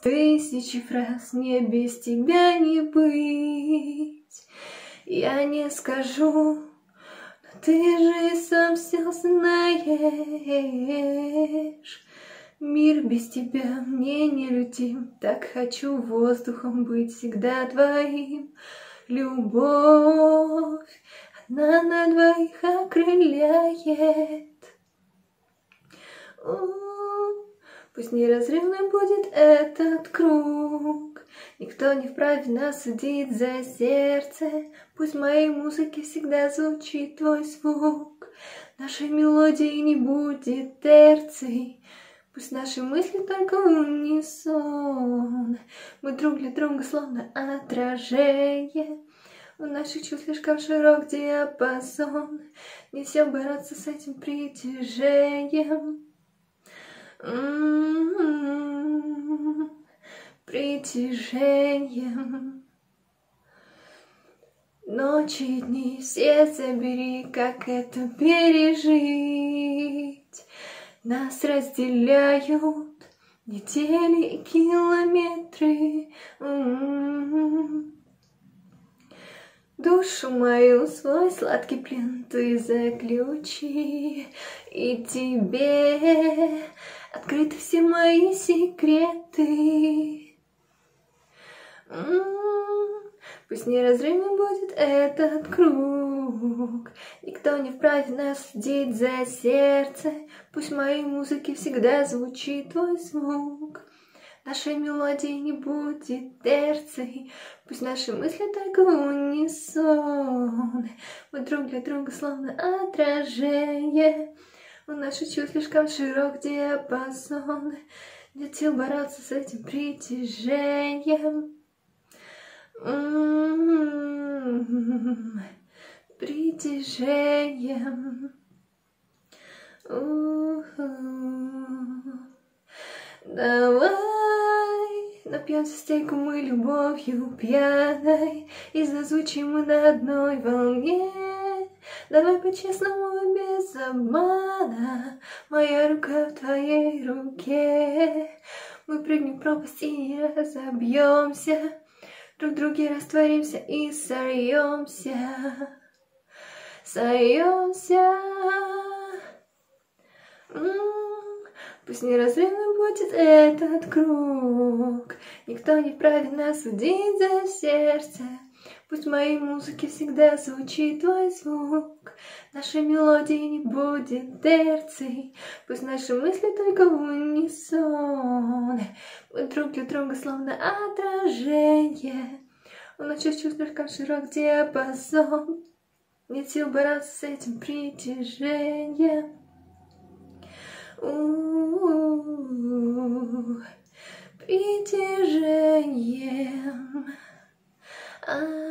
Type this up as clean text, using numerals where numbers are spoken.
Тысячи фраз, мне без тебя не быть. Я не скажу, но ты же и сам все знаешь. Мир без тебя мне нелюдим, так хочу воздухом быть всегда твоим. Любовь одна на двоих окрыляет. Пусть неразрывным будет этот круг, никто не вправе нас судить за сердце. Пусть в моей музыке всегда звучит твой звук, нашей мелодии не будет терций. Пусть наши мысли только в унисон, мы друг для друга словно отражение. У наших чувств слишком широк диапазон, не все бороться с этим притяжением. Притяжением. Ночи и дни все забери, как это пережить. Нас разделяют недели и километры. Душу мою свой сладкий плен ты заключи, и тебе открыты все мои секреты. Пусть неразрывным будет этот круг, никто не вправе нас судить за сердце. Пусть в моей музыке всегда звучит твой звук, нашей мелодии не будет терций. Пусть наши мысли только в унисон, мы друг для друга словно отражение. У наших чувств слишком широк диапазон, нет сил бороться с этим притяжением. Притяжением. Давай напьемся стейку мы любовью пьяной и зазвучим мы на одной волне. Давай по-честному без обмана, моя рука в твоей руке. Мы прыгнем в пропасть и не разобьемся, друг в друге растворимся и сольемся. Сольемся. Пусть неразрывным будет этот круг, никто не вправе нас судить за сердце. Пусть в моей музыке всегда звучит твой звук, нашей мелодии не будет терций. Пусть наши мысли только в унисон, мы друг для друга словно отражение. У наших чувств слишком широк диапазон, нет сил бороться с этим притяжением. Притяжением.